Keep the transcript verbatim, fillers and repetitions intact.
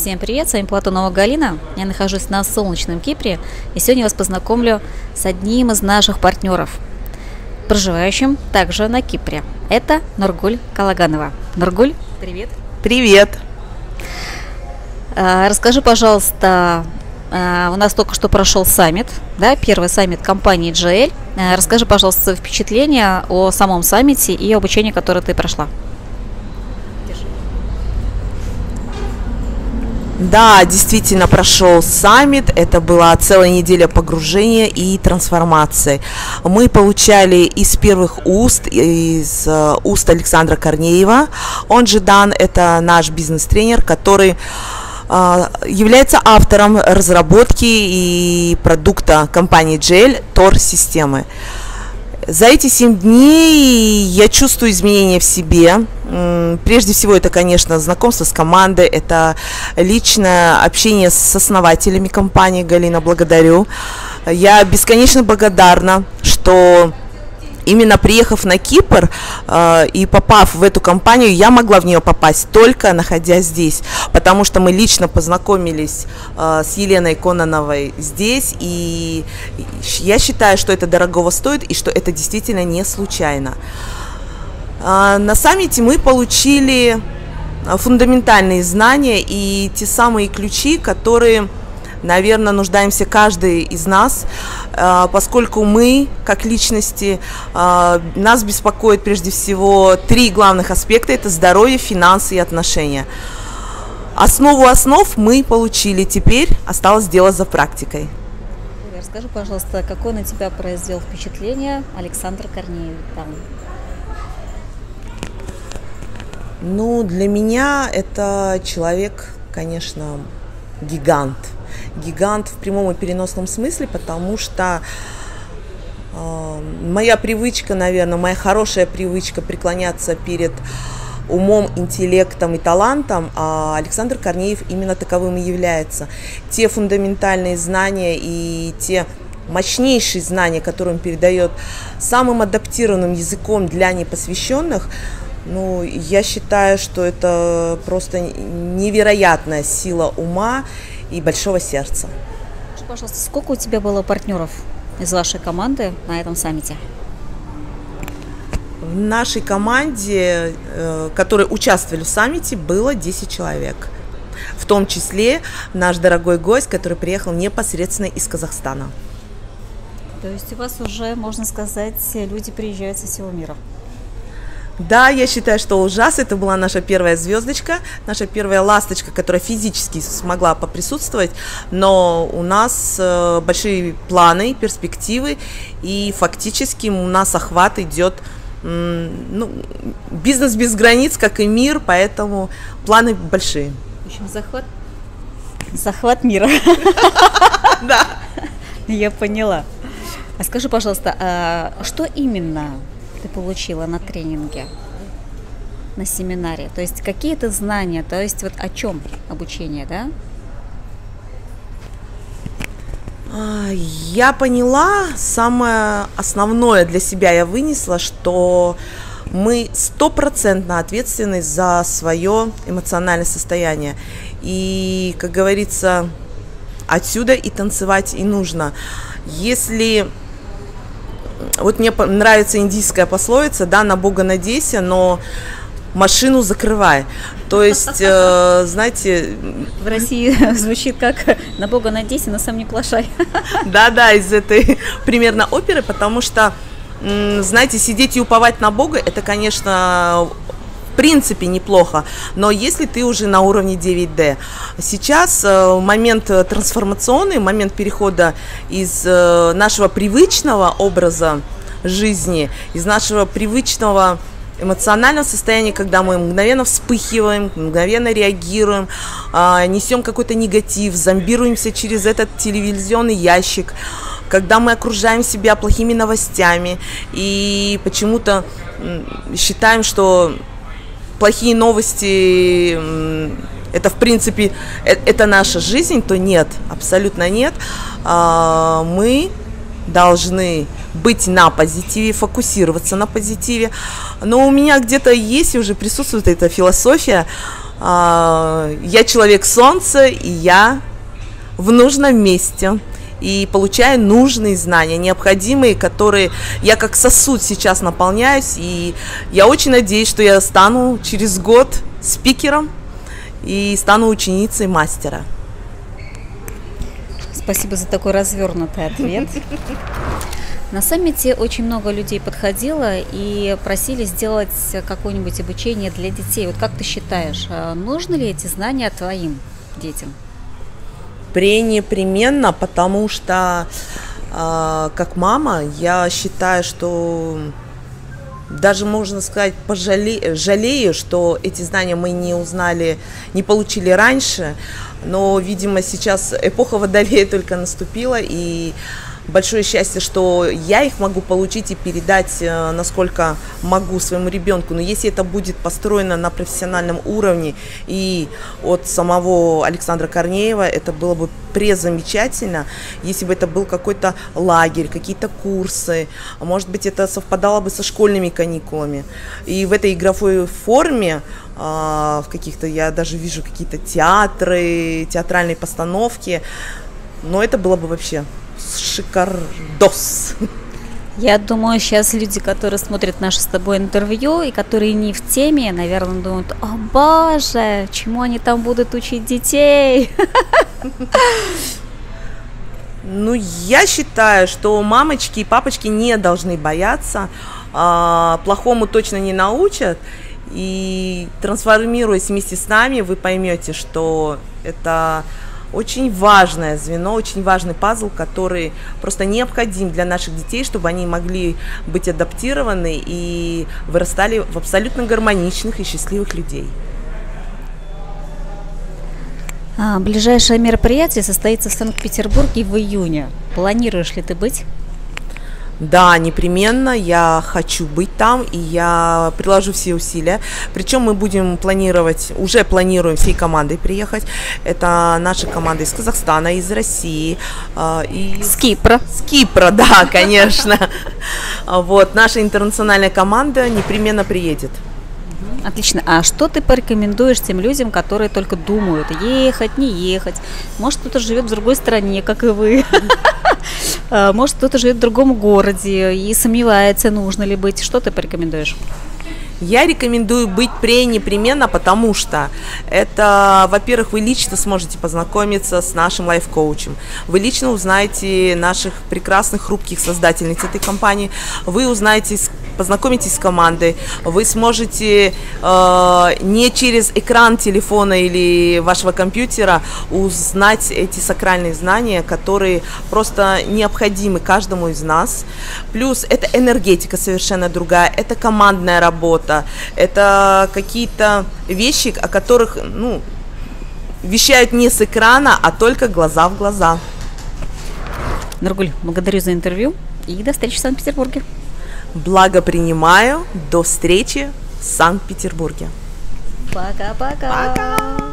Всем привет, с вами Платонова Галина. Я нахожусь на солнечном Кипре, и сегодня я вас познакомлю с одним из наших партнеров, проживающим также на Кипре. Это Нургуль Калаганова. Нургуль, привет. Привет. Расскажи, пожалуйста, у нас только что прошел саммит, да, первый саммит компании джи эл. Расскажи, пожалуйста, свои впечатления о самом саммите и обучении, которое ты прошла. Да, действительно прошел саммит, это была целая неделя погружения и трансформации. Мы получали из первых уст, из уст Александра Корнеева, он же Дан, это наш бизнес-тренер, который э, является автором разработки и продукта компании джи эл Тор-системы. За эти семь дней я чувствую изменения в себе. Прежде всего, это, конечно, знакомство с командой, это личное общение с основателями компании. Галина, благодарю. Я бесконечно благодарна, что именно приехав на Кипр э, и попав в эту компанию, я могла в нее попасть только находясь здесь, потому что мы лично познакомились э, с Еленой Кононовой здесь, и я считаю, что это дорогого стоит и что это действительно не случайно. Э, на саммите мы получили фундаментальные знания и те самые ключи, которые, наверное, нуждаемся каждый из нас, поскольку мы, как личности, нас беспокоит прежде всего три главных аспекта – это здоровье, финансы и отношения. Основу основ мы получили, теперь осталось дело за практикой. Расскажи, пожалуйста, какое на тебя произвел впечатление Александр Корнеев? Ну, для меня это человек, конечно, гигант. Гигант в прямом и переносном смысле, потому что э, моя привычка, наверное, моя хорошая привычка преклоняться перед умом, интеллектом и талантом, а Александр Корнеев именно таковым и является. Те фундаментальные знания и те мощнейшие знания, которые он передает самым адаптированным языком для непосвященных, ну, я считаю, что это просто невероятная сила ума и большого сердца. Скажи, пожалуйста, сколько у тебя было партнеров из вашей команды на этом саммите? В нашей команде, которые участвовали в саммите, было десять человек. В том числе наш дорогой гость, который приехал непосредственно из Казахстана. То есть у вас уже, можно сказать, люди приезжают со всего мира? Да, я считаю, что ужас. Это была наша первая звездочка, наша первая ласточка, которая физически смогла поприсутствовать. Но у нас э, большие планы, перспективы, и фактически у нас охват идет, э, ну, бизнес без границ, как и мир, поэтому планы большие. В общем, захват, захват мира. Да. Я поняла. А скажи, пожалуйста, а что именно ты получила на тренинге, на семинаре? То есть какие-то знания, то есть вот о чем обучение, да? Я поняла, самое основное для себя я вынесла, что мы стопроцентно ответственны за свое эмоциональное состояние. И, как говорится, отсюда и танцевать и нужно. Если... Вот мне нравится индийская пословица, да, на Бога надейся, но машину закрывай. То есть, э, знаете... В России звучит как «на Бога надейся, но сам не плашай». Да-да, из этой примерно оперы, потому что, знаете, сидеть и уповать на Бога, это, конечно, в принципе неплохо, но если ты уже на уровне девять дэ. Сейчас э, момент трансформационный, момент перехода из э, нашего привычного образа жизни, из нашего привычного эмоционального состояния, когда мы мгновенно вспыхиваем, мгновенно реагируем, э, несем какой-то негатив, зомбируемся через этот телевизионный ящик, когда мы окружаем себя плохими новостями и почему-то э, считаем, что плохие новости – это, в принципе, это наша жизнь, то нет, абсолютно нет. Мы должны быть на позитиве, фокусироваться на позитиве. Но у меня где-то есть, уже присутствует эта философия Я человек солнца, и я в нужном месте. И получаю нужные знания, необходимые, которые я как сосуд сейчас наполняюсь. И я очень надеюсь, что я стану через год спикером и стану ученицей мастера. Спасибо за такой развернутый ответ. На саммите очень много людей подходило и просили сделать какое-нибудь обучение для детей. Вот как ты считаешь, нужны ли эти знания твоим детям? Пренепременно, потому что э, как мама я считаю, что даже, можно сказать, пожале... жалею, что эти знания мы не узнали, не получили раньше, но, видимо, сейчас эпоха Водолея только наступила, и большое счастье, что я их могу получить и передать, насколько могу, своему ребенку. Но если это будет построено на профессиональном уровне и от самого Александра Корнеева, это было бы презамечательно. Если бы это был какой-то лагерь, какие-то курсы, может быть, это совпадало бы со школьными каникулами. И в этой игровой форме, в каких-то, я даже вижу какие-то театры, театральные постановки, но это было бы вообще шикардос. Я думаю, сейчас люди, которые смотрят наше с тобой интервью и которые не в теме, наверное, думают: о боже, чему они там будут учить детей? Ну, я считаю, что мамочки и папочки не должны бояться, плохому точно не научат, и трансформируясь вместе с нами, вы поймете, что это очень важное звено, очень важный пазл, который просто необходим для наших детей, чтобы они могли быть адаптированы и вырастали в абсолютно гармоничных и счастливых людей. А, ближайшее мероприятие состоится в Санкт-Петербурге в июне. Планируешь ли ты быть? Да, непременно, я хочу быть там, и я приложу все усилия. Причем мы будем планировать, уже планируем всей командой приехать. Это наша команда из Казахстана, из России. И с Кипра. С Кипра, да, конечно. Вот, наша интернациональная команда непременно приедет. Отлично. А что ты порекомендуешь тем людям, которые только думают, ехать, не ехать? Может, кто-то живет в другой стране, как и вы. Может, кто-то живет в другом городе и сомневается, нужно ли быть. Что ты порекомендуешь? Я рекомендую быть пренепременно, потому что это, во-первых, вы лично сможете познакомиться с нашим лайф-коучем, вы лично узнаете наших прекрасных, хрупких создательниц этой компании, вы узнаете, познакомитесь с командой, вы сможете э, не через экран телефона или вашего компьютера узнать эти сакральные знания, которые просто необходимы каждому из нас. Плюс это энергетика совершенно другая, это командная работа, это какие-то вещи, о которых, ну, вещают не с экрана, а только глаза в глаза. Нургуль, благодарю за интервью и до встречи в Санкт-Петербурге. Благо принимаю. До встречи в Санкт-Петербурге. Пока-пока. Пока.